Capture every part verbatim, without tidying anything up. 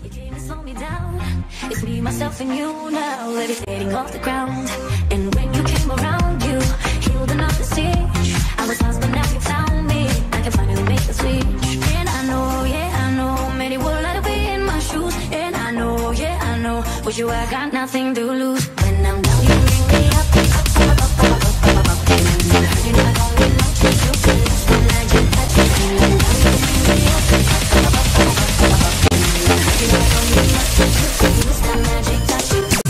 You came to slow me down. It's me, myself and you now, levitating off the ground. And when you came around, you healed another stitch. I was lost, but now you found me. I can finally make the switch. And I know, yeah, I know, many would like to be in my shoes. And I know, yeah, I know, with you I got nothing to lose. When I'm down, you bring me up, up, up, up, up, up, up, up. And you're not gonna let me you feel it's the magic touch. And I'm down, you bring me up, up, up, up, up, up, up, up. And you're not gonna let me you feel it's the magic touch.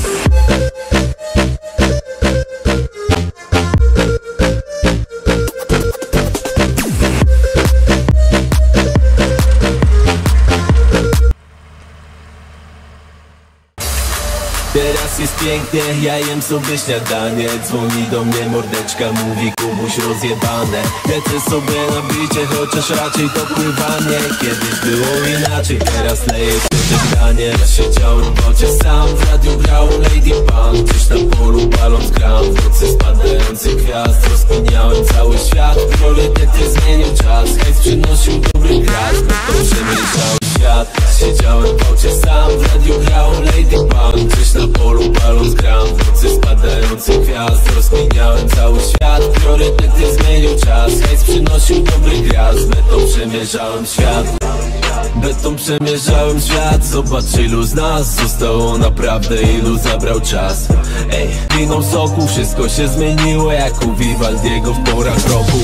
Teraz jest pięknie, ja jem sobie śniadanie. Dzwoni do mnie mordeczka, mówi Kubuś rozjebane. Lecę sobie na bicie, chociaż raczej to pływanie. Kiedyś było inaczej, teraz leję się żegnanie. Ja siedziałem w wodzie sam, w radiu grał Lady Pan. Gdzieś na polu paląc gram, w nocy spadających gwiazd. Rozkminiałem cały świat, priorytety zmienił czas. Hejs przynosił dobry gras, no to przemyślał świat. Siedziałem w wodzie sam, w radiu grał Lady Pan. Gdzieś na polu paląc gram, w nocy spadających gwiazd. Rozkminiałem cały świat, priorytety zmienił czas. Hejs przynosił dobry gras, betą przemierzałem świat. Betą przemierzałem świat. Zobacz ilu z nas zostało naprawdę, ilu zabrał czas. Ej, winą soku wszystko się zmieniło, jak u Vivaldiego w porach roku.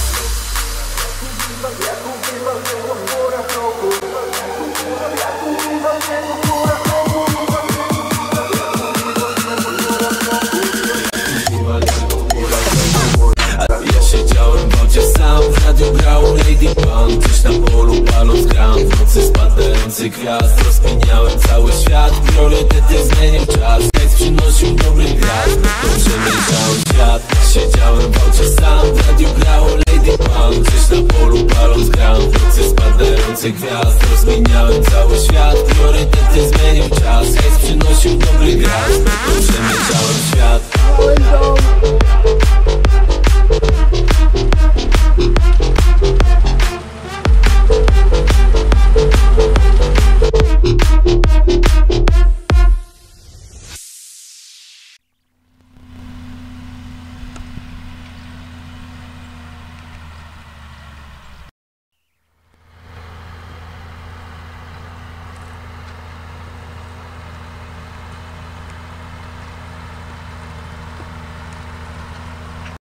Lady Pan, gdzieś na polu paląc gram, w nocy spadających gwiazd. Rozkminiałem cały świat, priorytety zmienił czas. Hejs przynosił dobry gras, to przemierzałem świat. Siedziałem w aucie sam, w radiu grało Lady Pan. Gdzieś na polu paląc gram, w nocy spadających gwiazd. Rozkminiałem cały świat, priorytety zmienił czas. Hejs przynosił dobry gras, to przemierzałem świat.